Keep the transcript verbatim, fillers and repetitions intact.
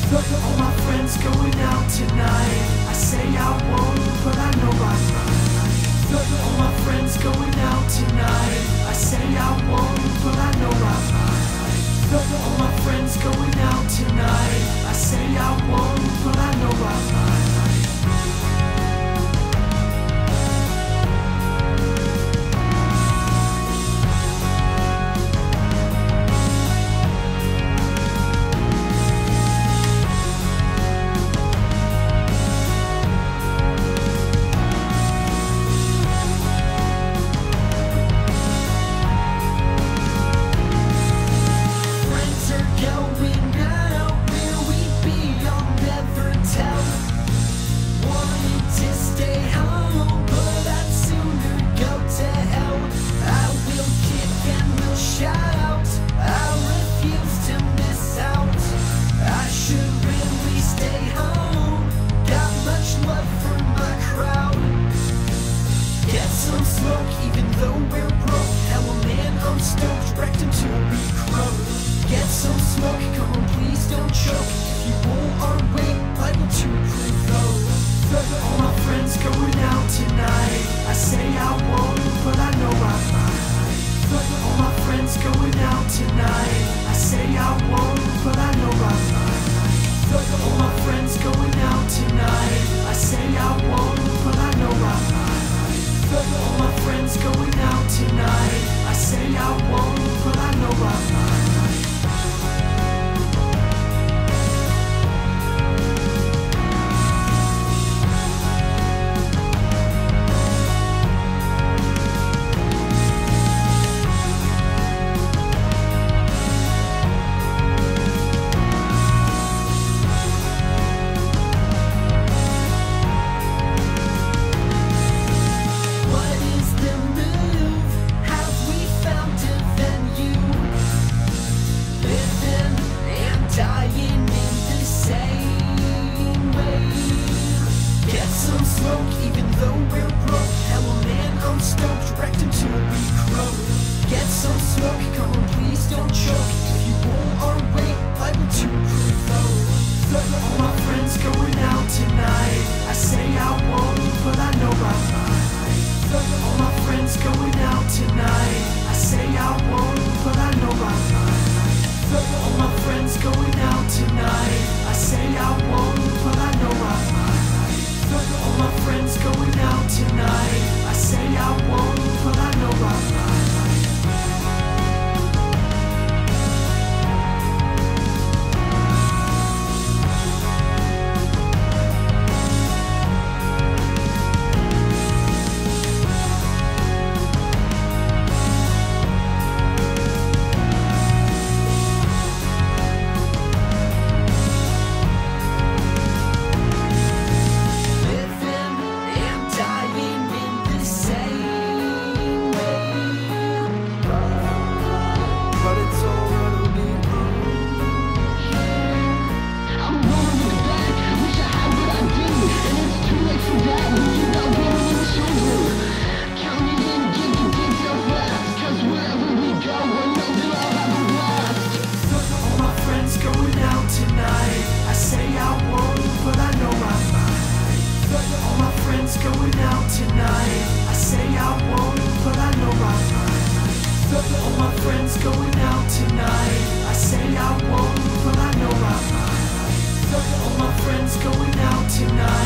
Look at all my friends going out tonight. I say I won't, but I know I might. Look at all my friends going out tonight. I say I won't, but I know I might. Look at all my friends going out tonight. I say I won't, but I know I might. Even though we're broke, hell man, I'm stoked, wrecked until we croak. Get some smoke, come on, please don't choke. If you won't our way, liable to provoke. Look at all my friends going out tonight. I say I won't, but I know I might. Look at all my friends going out tonight. I say I won't, but I know I might. Look at all my friends going out tonight. I say I won't, but I know I might. Look at all my friends going out tonight. I say I won't, but I know I might. Even though we're broke, hell man, I'm stoked, wrecked until we croak. Get some smoke, come on, please don't choke. If you won't our way, liable to provoke. Look at all my friends going out tonight. I say I won't, but I know I might. Look at all my friends going out tonight. I say I won't, but I know I might. Look at all my friends going out tonight. I say I won't, but I know I might. Look at all my friends going out tonight. I say I won't, but I know I might. Going out tonight. I say I won't, but I know I might. Look at all my friends going out tonight. I say I won't, but I know I might. Look at all my friends going out tonight.